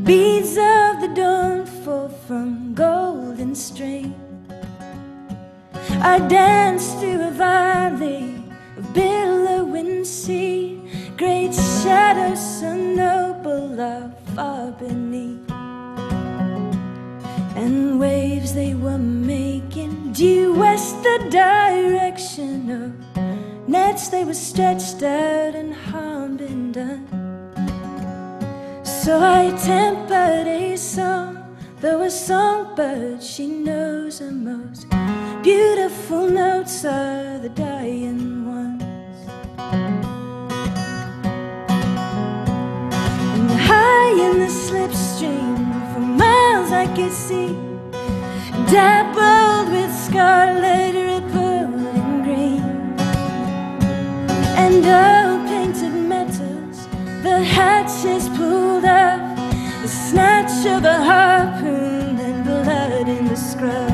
beads of the dawn fall from golden string. I dance through a valley of billowing sea. Great shadows so noble are far beneath, and waves they were making due west the direction of nets they were stretched out and harm been done. So I tempered a song, though a songbird she knows the most beautiful notes are the dying ones. And high in the slipstream for miles I could see, dappled with scarlet, ripple and green, and old painted metals, the hatches pulled up, the snatch of a harpoon and blood in the scrub.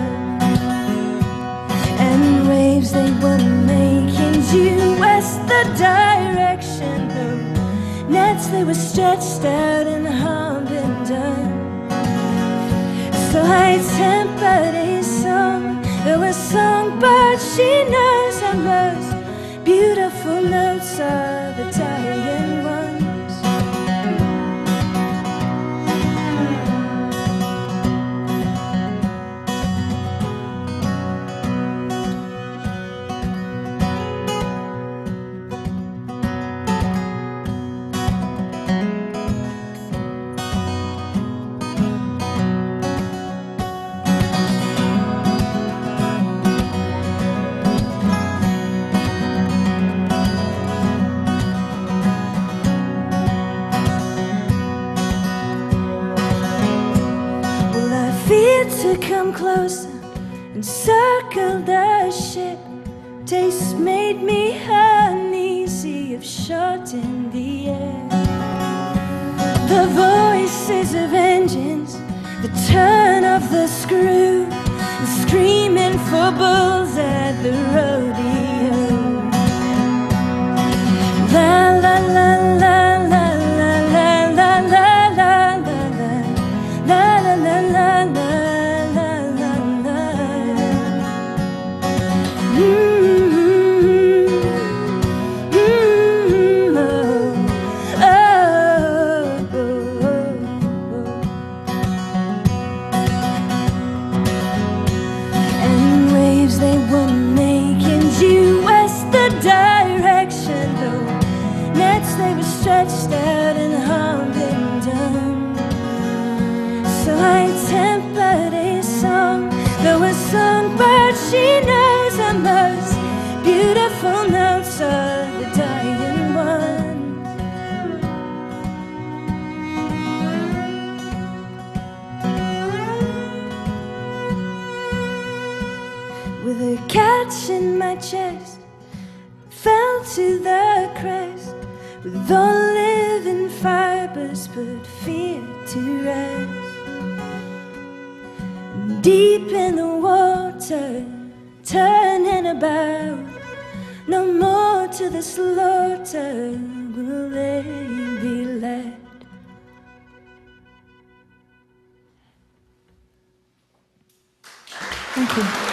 And waves they were making due west the direction of nets they were stretched out and harm been done. So I tempered a song, though a songbird she knows the most beautiful notes are the dying ones. To come closer and circle the ship, taste made me uneasy of shot in the air. The voices of engines, the turn of the screw, and screaming for bulls at the rodeo. La la la la la la la la la la la la la la la. They were making due west the direction of nets they were stretched out and harm been done. So I tempered a song, though a songbird she knows the most beautiful notes of the dying ones. With a catch in my chest, fell to the crest, with all living fibers put fear to rest. And deep in the water, turning about, no more to the slaughter will they be led. Thank you.